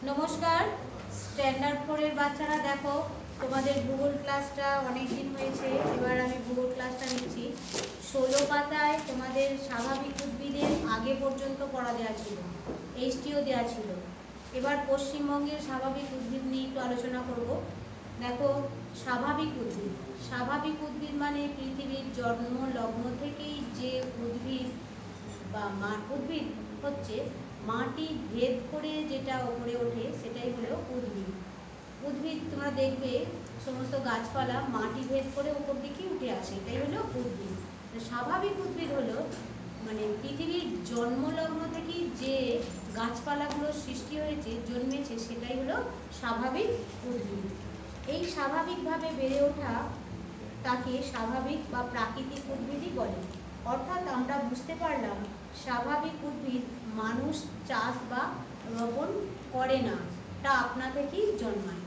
নমস্কার স্ট্যান্ডার্ড 4 এর বাচ্চারা, দেখো তোমাদের ভূগোল ক্লাসটা অনেক দিন হয়েছে। এবার আমি ভূগোল ক্লাসটা নিচ্ছি। 16 পাতায় তোমাদের স্বাভাবিক উদ্ভিদের আগে পর্যন্ত পড়া দেওয়া ছিল, এইচটিও দেওয়া ছিল। এবার পশ্চিমবঙ্গের স্বাভাবিক উদ্ভিদ নিয়ে একটু আলোচনা করব। দেখো, স্বাভাবিক উদ্ভিদ, স্বাভাবিক উদ্ভিদ মানে পৃথিবীর জন্ম লগ্ন থেকেই যে উদ্ভিদ বা উদ্ভিদ হচ্ছে মাটি ভেদ করে যেটা উপরে ওঠে সেটাই হলো উদ্ভিদ। উদ্ভিদ তোমরা দেখবে সমস্ত গাছপালা মাটি ভেদ করে উপর দিকে উঠে আসে, এটাই হলো উদ্ভিদ। স্বাভাবিক উদ্ভিদ হলো মানে পৃথিবীর জন্মলগ্ন থেকেই যে গাছপালাগুলো সৃষ্টি হয়েছে, জন্মেছে, সেটাই হলো স্বাভাবিক উদ্ভিদ। এই স্বাভাবিকভাবে বেড়ে ওঠা তাকে স্বাভাবিক বা প্রাকৃতিক উদ্ভিদই বলে। অর্থাৎ আমরা বুঝতে পারলাম স্বাভাবিক উদ্ভিদ মানুষ চাষ বা রোপণ করে না, তা আপনা থেকেই জন্মায়।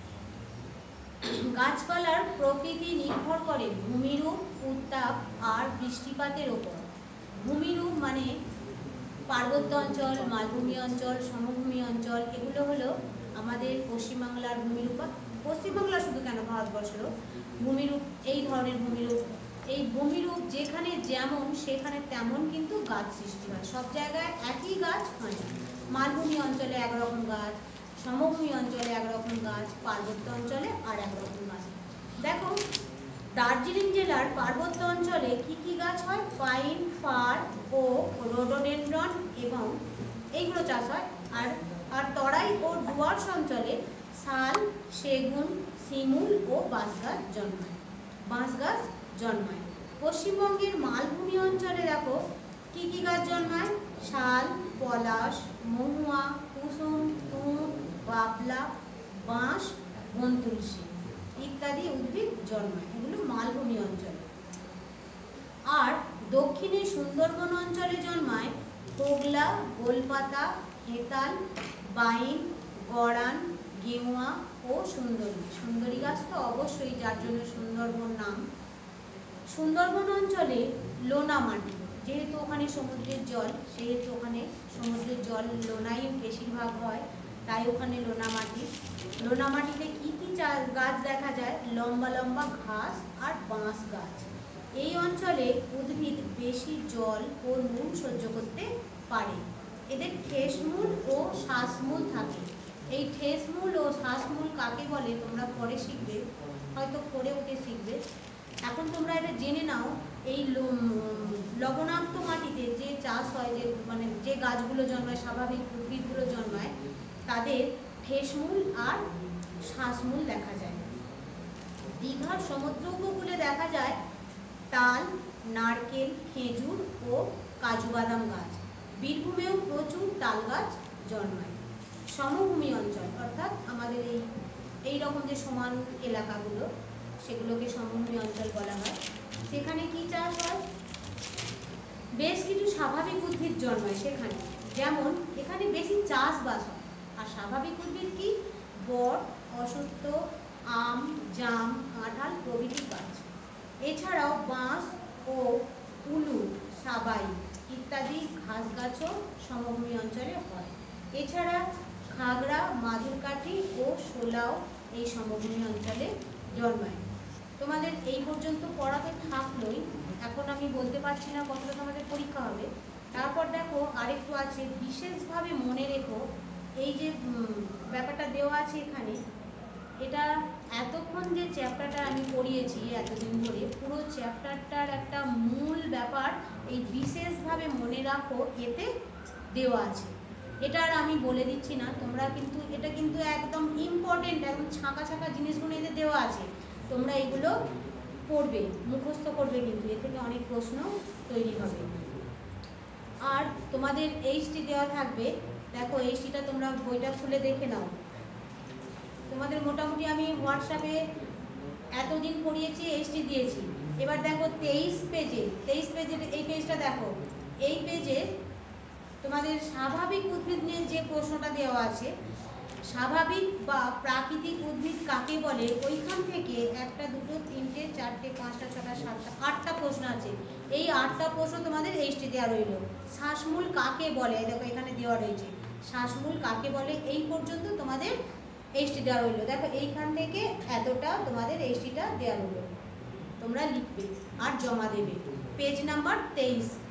গাছপালার প্রকৃতি নির্ভর করে ভূমিরূপ, উত্তাপ আর বৃষ্টিপাতের ওপর। ভূমিরূপ মানে পার্বত্য অঞ্চল, মালভূমি অঞ্চল, সমভূমি অঞ্চল, এগুলো হলো আমাদের পশ্চিমবাংলার ভূমিরূপ। পশ্চিমবাংলা শুধু কেন, ভারতবর্ষের ভূমিরূপ এই ধরনের ভূমিরূপ। এই ভূমিরূপ যেখানে যেমন সেখানে তেমন কিন্তু গাছ সৃষ্টি হয়, সব জায়গায় একই গাছ হয় না। মালভূমি অঞ্চলে একরকম গাছ, সমভূমি অঞ্চলে একরকম গাছ, পার্বত্য অঞ্চলে আর একরকম গাছ। দেখো, দার্জিলিং জেলার পার্বত্য অঞ্চলে কি কি গাছ হয়? পাইন, ফার, ওক, রোডোডেনড্রন এবং এইগুলো চাষ হয়। আর আর তরাই ও ডুয়ার্স অঞ্চলে শাল, সেগুন, শিমুল ও বাঁশ গাছ জন্মায়। পশ্চিমবঙ্গের মালভূমি অঞ্চলে দেখো কি কি গাছ জন্মায়? শাল, পলাশ, মহুয়া, কুসুম, তুঁত, বাবলা, বাঁশ, বনতুলসী ইত্যাদি উদ্ভিদ জন্মায়। এগুলো মালভূমি অঞ্চলে। আর দক্ষিণে সুন্দরবন অঞ্চলে জন্মায় হোগলা, গোলপাতা, হেতাল, বাইন, গড়ান, গেওয়া ও সুন্দরী। সুন্দরী গাছ তো অবশ্যই, যার জন্য সুন্দরবন নাম। সুন্দরবন অঞ্চলে লোনা মাটি, যেহেতু ওখানে সমুদ্রের জল, সেহেতু ওখানে সমুদ্রের জল লোনাই বেশিরভাগ হয়, তাই ওখানে লোনা মাটি। লোনা মাটিতে কি কি গাছ দেখা যায়? লম্বা লম্বা ঘাস আর বাঁশ গাছ। এই অঞ্চলে উদ্ভিদ বেশি জল ও নুন সহ্য করতে পারে। এদের ঠেসমূল ও শ্বাসমূল থাকে। এই ঠেসমূল ও শ্বাসমূল কাকে বলে তোমরা পরে শিখবে, হয়তো পরে ওকে শিখবে। এখন তোমরা এটা জেনে নাও, এই লবণাক্ত মাটিতে যে চাষ হয়, যে মানে যে গাছগুলো জন্মায়, স্বাভাবিক উদ্ভিদগুলো জন্মায়, তাদের ঠেসমূল আর শ্বাসমূল দেখা যায়। দীঘার সমুদ্র উপকূলে দেখা যায় তাল, নারকেল, খেজুর ও কাজু বাদাম গাছ। বীরভূমেও প্রচুর তাল গাছ জন্মায়। সমভূমি অঞ্চল অর্থাৎ আমাদের এই রকম যে সমান এলাকাগুলো, সেগুলোকে সমভূমি অঞ্চল বলা হয়। সেখানে কি চাষ হয়? বেশ কিছু স্বাভাবিক উদ্ভিদ জন্মায় সেখানে, যেমন এখানে বেশি চাষবাস হয়। আর স্বাভাবিক উদ্ভিদ কি? বট, অশ্বত্থ, আম, জাম, কাঁঠাল প্রভৃতি গাছ। এছাড়াও বাঁশ ও উলু, সাবাই ইত্যাদি ঘাস গাছও সমভূমি অঞ্চলে হয়। এছাড়া খাগড়া, মাদুরকাঠি ও শোলাও এই সমভূমি অঞ্চলে জন্মায়। তোমাদের এই পর্যন্ত পড়াতে থাকলোই, এখন আমি বলতে পারছি না কতটা তোমাদের পরীক্ষা হবে। তারপর দেখো আরেকটু আছে, বিশেষভাবে মনে রেখো, এই যে ব্যাপারটা দেওয়া আছে এখানে, এটা এতক্ষণ যে চ্যাপ্টারটা আমি পড়িয়েছি এতদিন ধরে, পুরো চ্যাপ্টারটার একটা মূল ব্যাপার এই বিশেষভাবে মনে রাখো এতে দেওয়া আছে। এটা আর আমি বলে দিচ্ছি না, তোমরা কিন্তু এটা কিন্তু একদম ইম্পর্টেন্ট, একদম ছাঁকা ছাঁকা জিনিসগুলো এতে দেওয়া আছে। তোমরা এগুলো পড়বে, মুখস্থ করবে, কিন্তু এ থেকে অনেক প্রশ্ন তৈরি হবে। আর তোমাদের এইচটি দেওয়া থাকবে, দেখো এইচটিটা তোমরা বইটা খুলে দেখে নাও। তোমাদের মোটামুটি আমি হোয়াটসঅ্যাপে এতদিন পড়িয়েছি, এইচটি দিয়েছি। এবার দেখো 23 পেজের এই পেজটা দেখো। এই পেজে তোমাদের স্বাভাবিক উদ্ভিদ নিয়ে যে প্রশ্নটা দেওয়া আছে, স্বাভাবিক বা প্রাকৃতিক উদ্ভিদ কাকে বলে, ওইখান থেকে 1, 2, 3, 4, 5, 6, 7, 8টা প্রশ্ন আছে। এই 8টা প্রশ্ন তোমাদের এইচটি দেওয়া রইল। শ্বাসমূল কাকে বলে দেখো এখানে দেওয়া রয়েছে। শ্বাসমূল কাকে বলে এই পর্যন্ত তোমাদের এইচটিটা রইলো। দেখো এইখান থেকে এতটা তোমাদের এইচটিটা দেওয়া হলো, তোমরা লিখবে আর জমা দেবে। Page number 23।